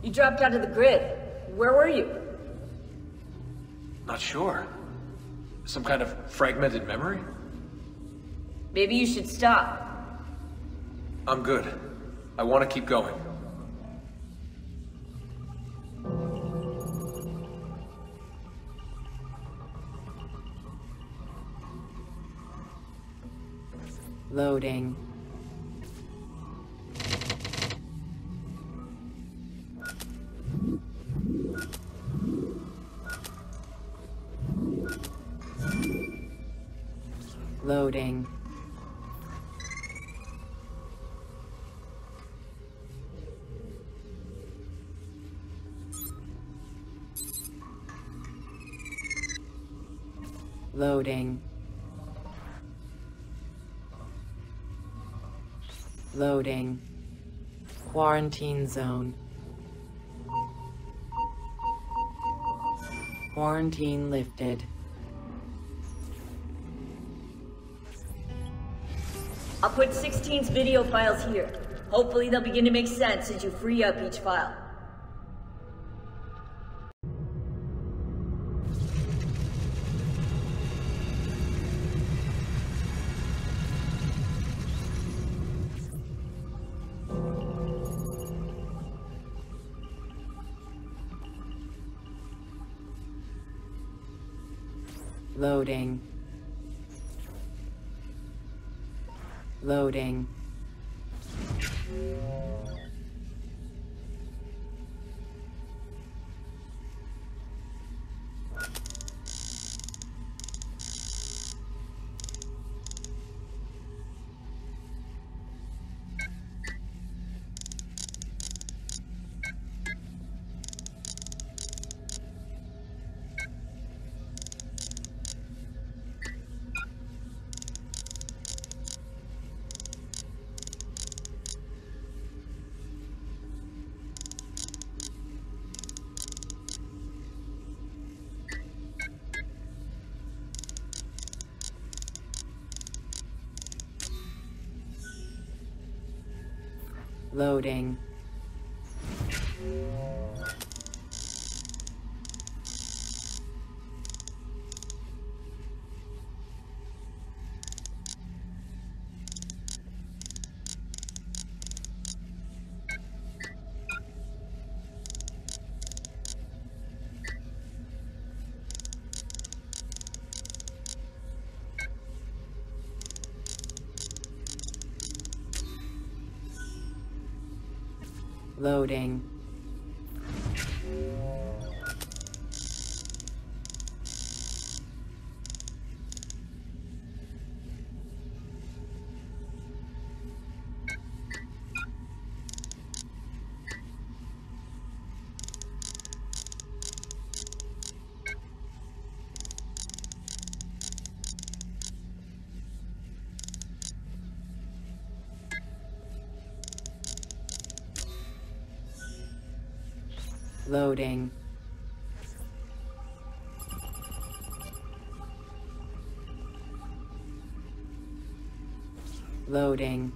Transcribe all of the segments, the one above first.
You dropped out of the grid. Where were you? Not sure. Some kind of fragmented memory? Maybe you should stop. I'm good. I want to keep going. Loading. Loading. Loading. Loading. Quarantine zone. Quarantine lifted. I'll put 16's video files here. Hopefully they'll begin to make sense as you free up each file. Loading. Loading. Loading. Loading. Loading. Loading.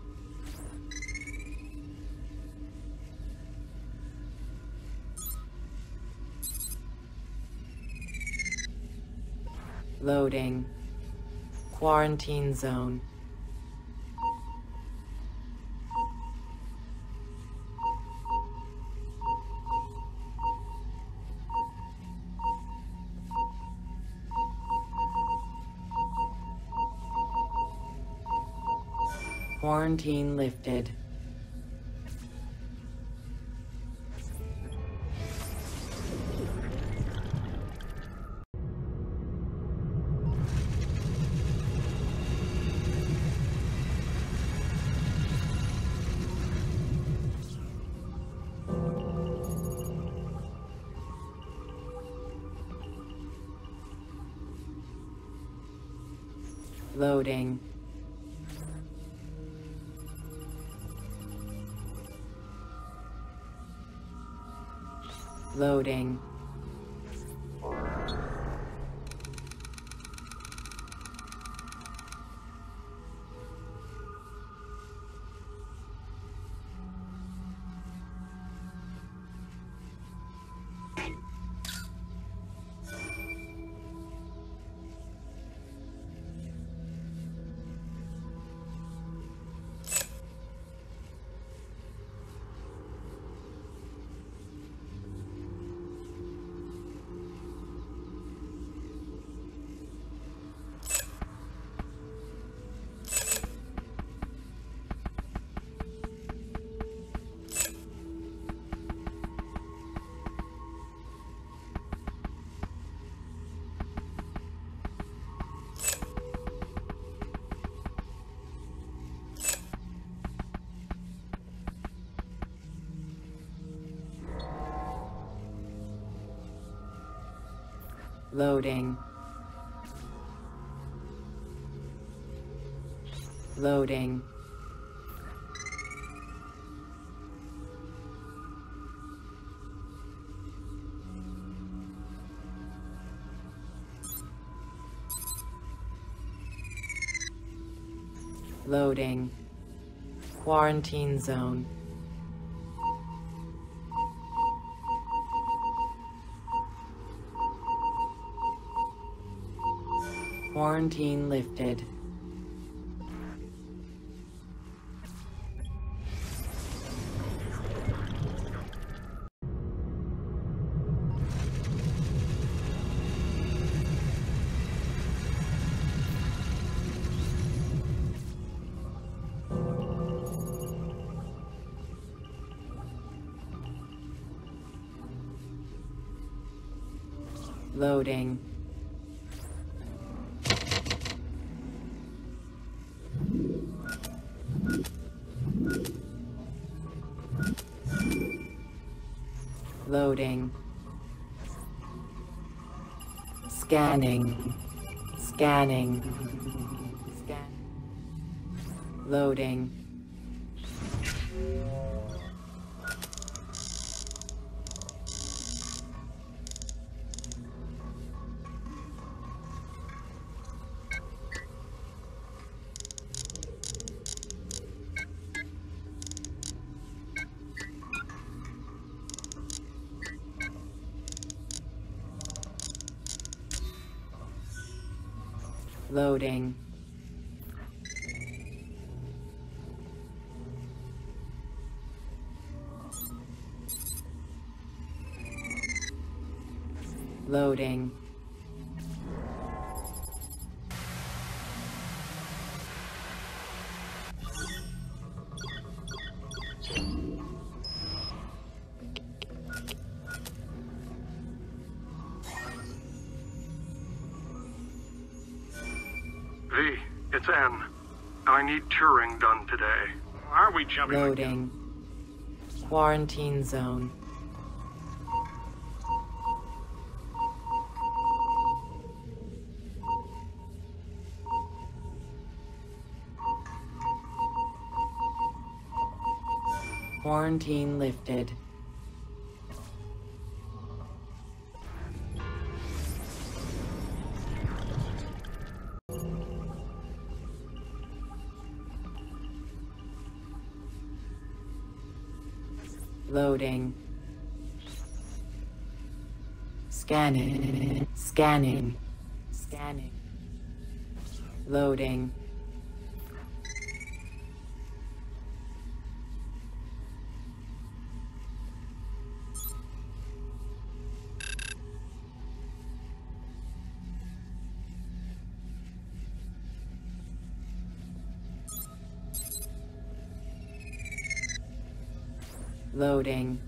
Loading. Quarantine zone. Quarantine lifted. Loading. Loading. Loading. Loading. Loading. Quarantine zone. Quarantine lifted. Loading. Loading. Scanning. Scanning. Scan. Loading. Loading. Loading. V, it's N. I need Turing done today. Are we jumping? Loading. Quarantine zone. Quarantine lifted. Loading. Scanning. Scanning. Scanning. Loading. Loading.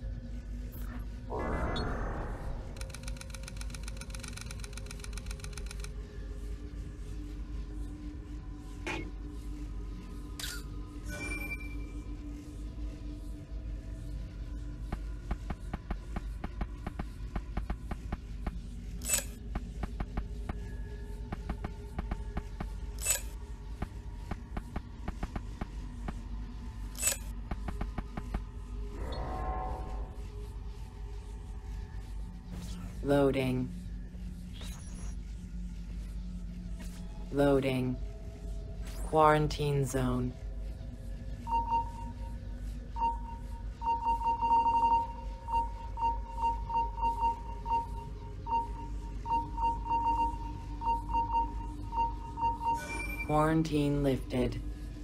Loading. Loading. Quarantine zone. Quarantine lifted.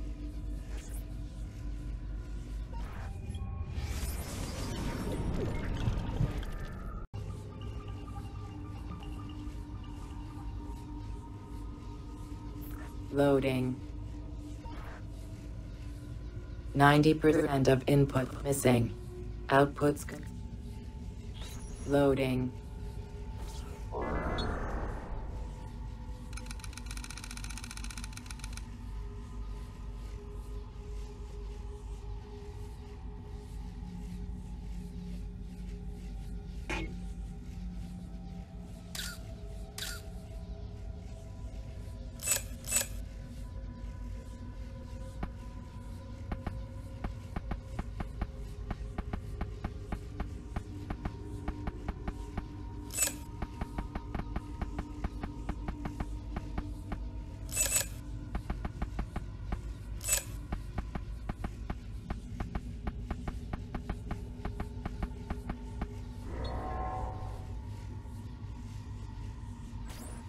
Loading. 90% of input missing. Outputs. Loading.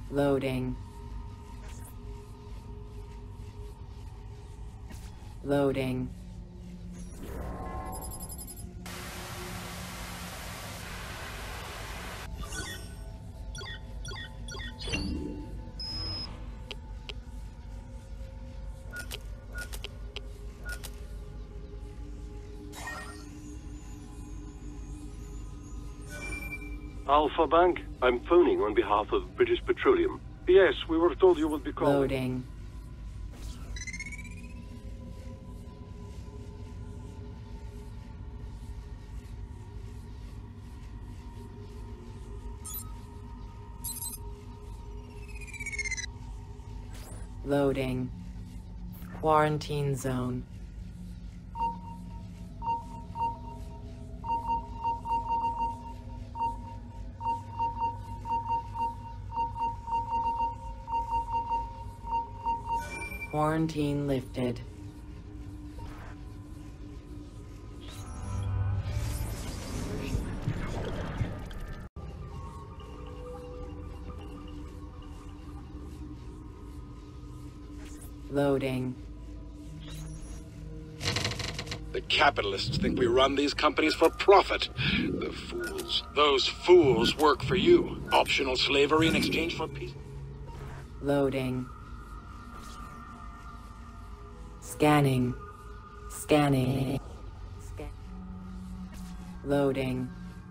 Loading. Loading. Alpha Bank, I'm phoning on behalf of British Petroleum. Yes, we were told you would be calling. Loading. Loading. Quarantine zone. Quarantine lifted. Loading. The capitalists think we run these companies for profit. The fools. Those fools work for you. Optional slavery in exchange for peace. Loading. Scanning. Scanning. Loading.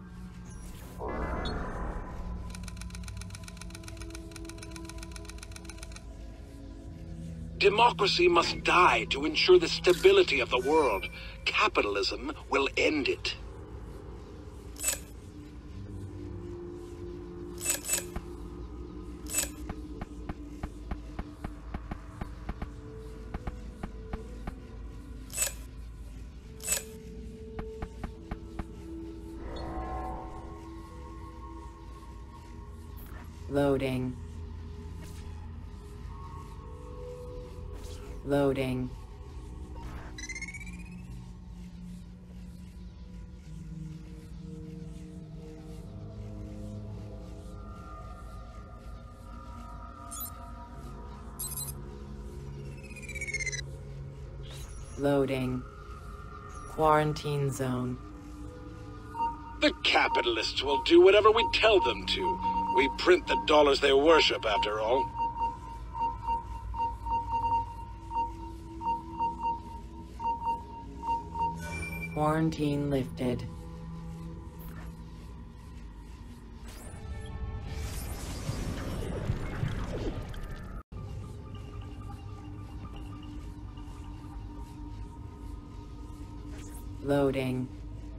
Democracy must die to ensure the stability of the world. Capitalism will end it. Loading. Loading. Loading. Quarantine zone. The capitalists will do whatever we tell them to. We print the dollars they worship, after all. Quarantine lifted. Loading.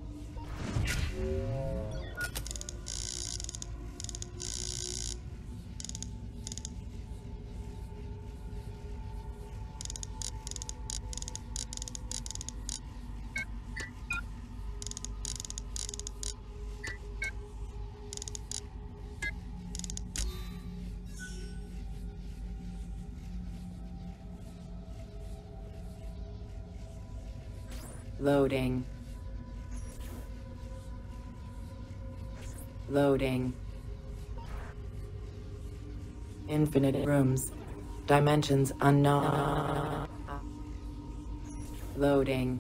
Loading. Loading. Infinite rooms. Dimensions unknown. Loading.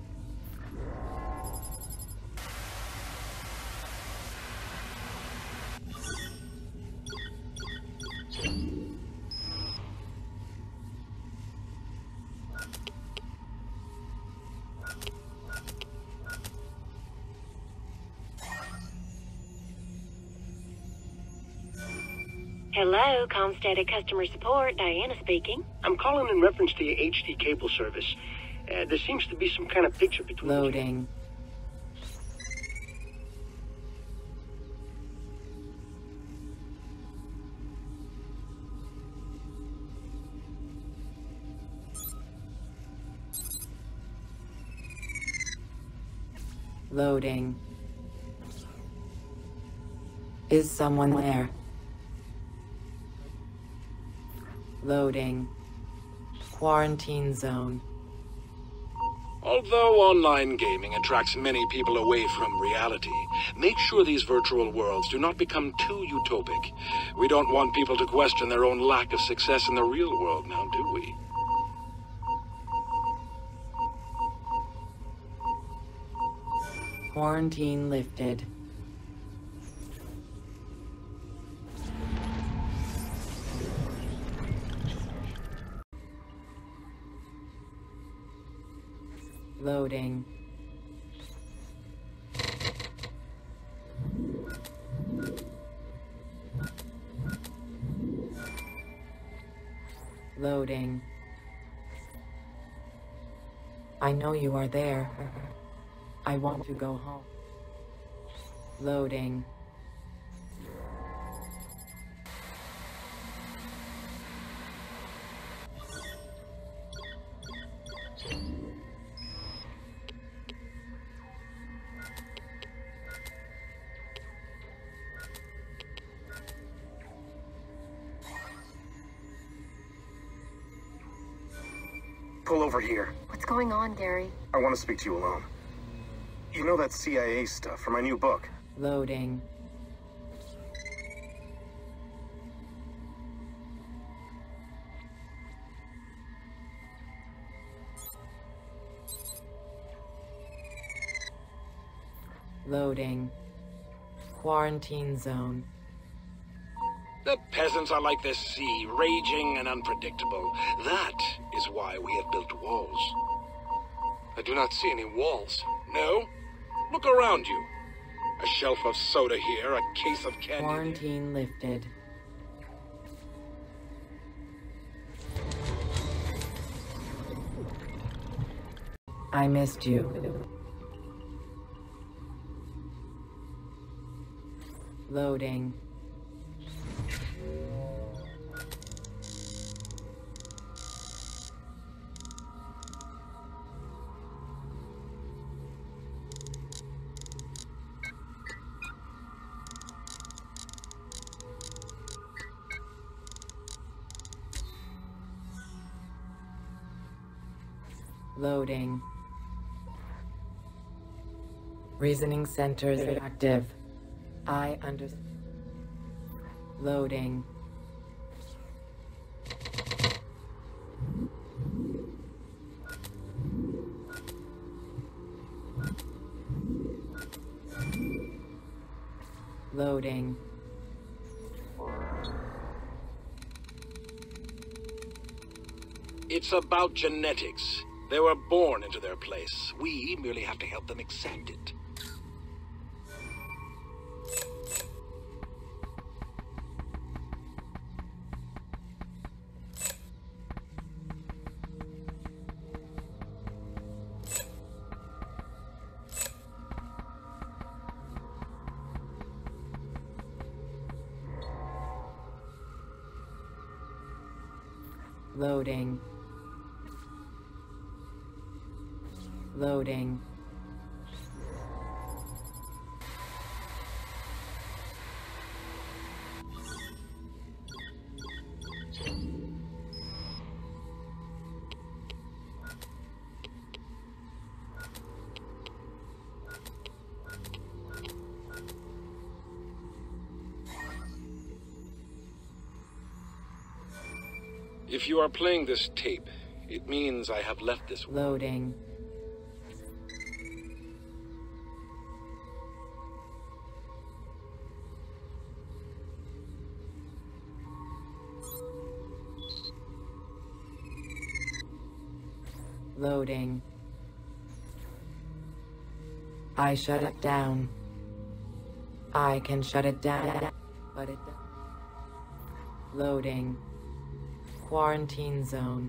Hello, Comstatic Customer Support, Diana speaking. I'm calling in reference to your HD cable service. There seems to be some kind of picture between Loading. Loading. Is someone there? Loading. Quarantine zone. Although online gaming attracts many people away from reality, make sure these virtual worlds do not become too utopic. We don't want people to question their own lack of success in the real world now, do we? Quarantine lifted. Loading. Loading. I know you are there. I want to go home. Loading. Pull over here. What's going on, Gary? I want to speak to you alone. You know that CIA stuff for my new book? Loading. Loading. Quarantine zone. The peasants are like the sea, raging and unpredictable. That is why we have built walls. I do not see any walls. No? Look around you. A shelf of soda here, a case of candy there. Quarantine lifted. I missed you. Loading. Loading. Reasoning centers active. I understand. Loading. Loading. It's about genetics. They were born into their place. We merely have to help them accept it. Loading. Loading. If you are playing this tape, it means I have left this world. Loading. Loading. I shut it down. I can shut it down, but it doesn't. Loading. Quarantine zone.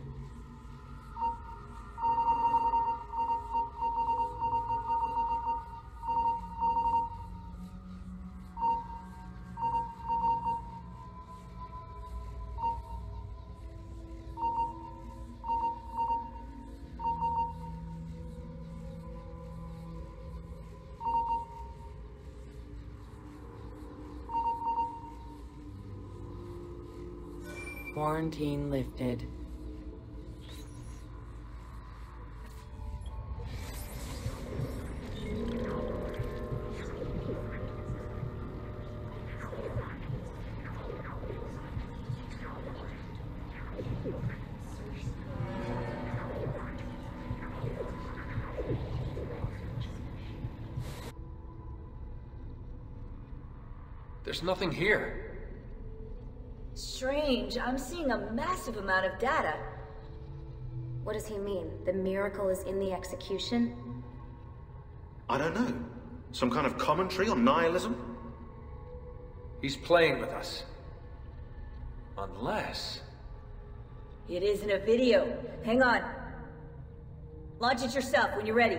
Quarantine lifted. There's nothing here. Strange. I'm seeing a massive amount of data. What does he mean? The miracle is in the execution? I don't know. Some kind of commentary on nihilism? He's playing with us. Unless... It isn't a video. Hang on. Launch it yourself when you're ready.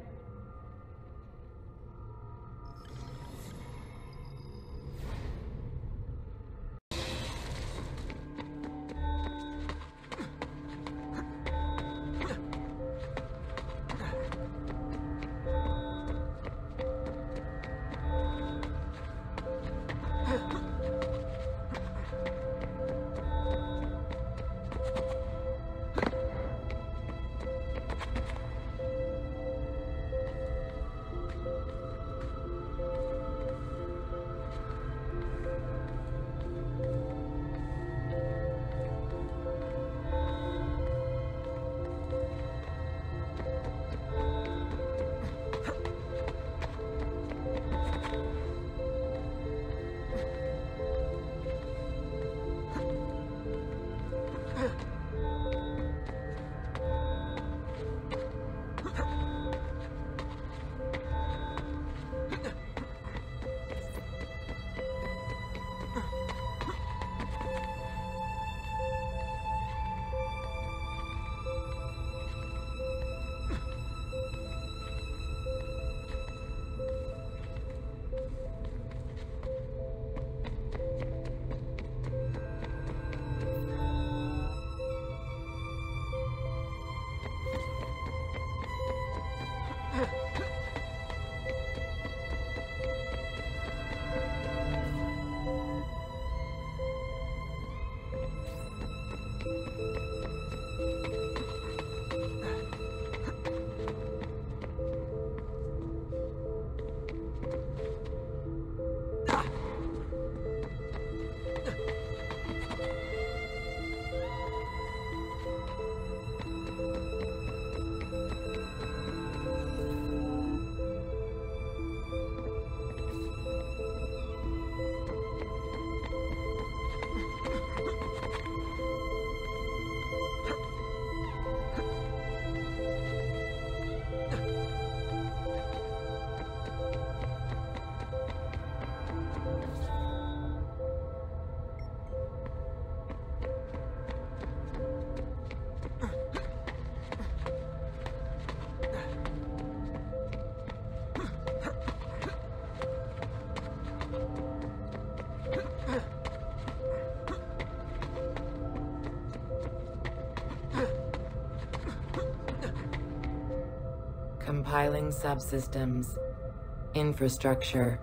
Compiling subsystems. Infrastructure.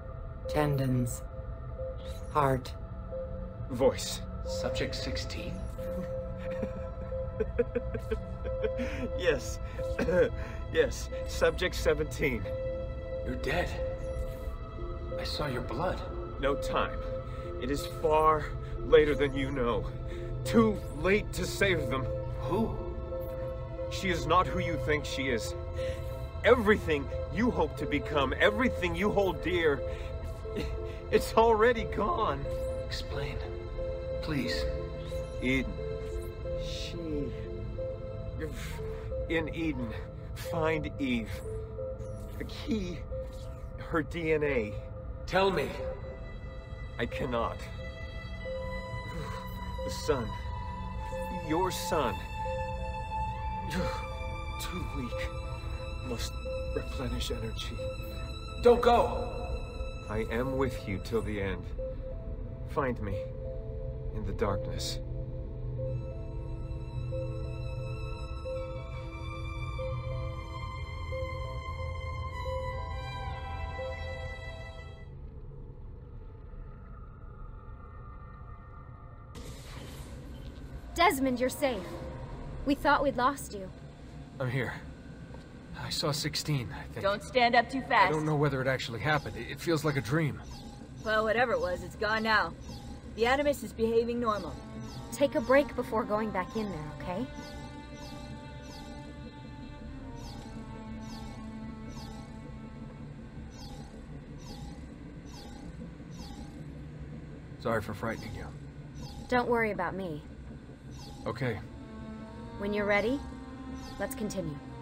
Tendons. Heart. Voice. Subject 16? Yes. Yes. Subject 17. You're dead. I saw your blood. No time. It is far later than you know. Too late to save them. Who? She is not who you think she is. Everything you hope to become, everything you hold dear, it's already gone. Explain. Please. Eden. In Eden, find Eve. The key, her DNA. Tell me. I cannot. The sun. Your son. Too weak. Must replenish energy. Don't go! I am with you till the end. Find me in the darkness. Desmond, you're safe. We thought we'd lost you. I'm here. I saw 16, I think. Don't stand up too fast. I don't know whether it actually happened. It feels like a dream. Well, whatever it was, it's gone now. The Animus is behaving normal. Take a break before going back in there, okay? Sorry for frightening you. Don't worry about me. Okay. When you're ready, let's continue.